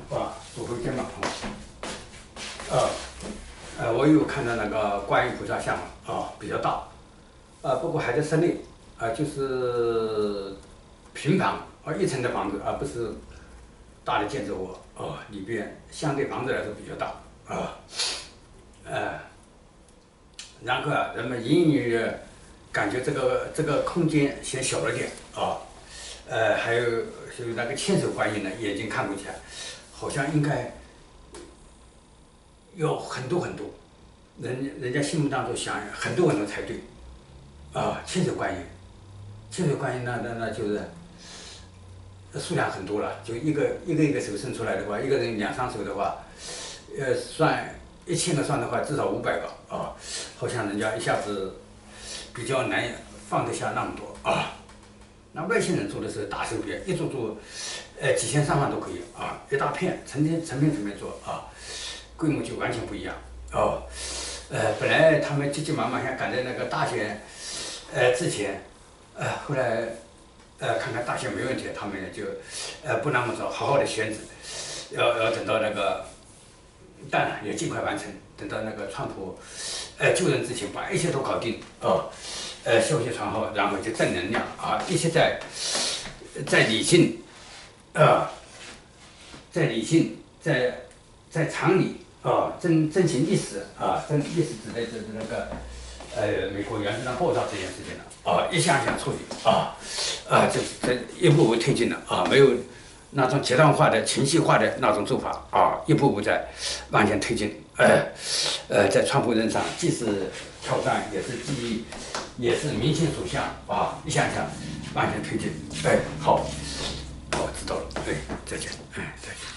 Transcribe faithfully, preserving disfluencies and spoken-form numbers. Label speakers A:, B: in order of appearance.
A: 啊，左手肩膀痛。呃，呃，我有看到那个观音菩萨像啊，比较大，啊，不过还在室内，啊，就是平房，啊，一层的房子，而不是大的建筑物，哦，里边相对房子来说比较大，啊，呃，然后啊，人们隐隐约约感觉这个这个空间显小了点，啊，呃，还有就是那个千手观音呢，眼睛看过去，好像应该有很多很多，人人家心目当中想很多很多才对，啊，千手观音，千手观音那那那就是数量很多了，就一个一个一个手伸出来的话，一个人两双手的话，呃，算一千个算的话，至少五百个啊，好像人家一下子比较难放得下那么多啊。那外星人做的是大手笔，一做做，呃，几千上万都可以啊，一大片成片成片成片做啊，规模就完全不一样哦。呃，本来他们急急忙忙想赶在那个大选，呃之前，呃，后来，呃，看看大选没问题，他们就，呃，不那么早，好好的选址，要要等到那个，当然也尽快完成，等到那个川普，呃，就任之前把一切都搞定哦。呃，消息传好，然后就正能量啊，一切在在理性，啊，在理性，在在常理啊，真真情意识啊，真意识指的就是那个呃美国原子弹爆炸这件事情了啊，一项项处理啊啊，这这一步步推进了啊，没有那种极端化的情绪化的那种做法啊，一步步在往前推进。呃呃，在川普任上，既是挑战，也是机遇，也是民心所向啊，一项项往前推进。哎，好，好，知道了。哎，再见。哎，再见。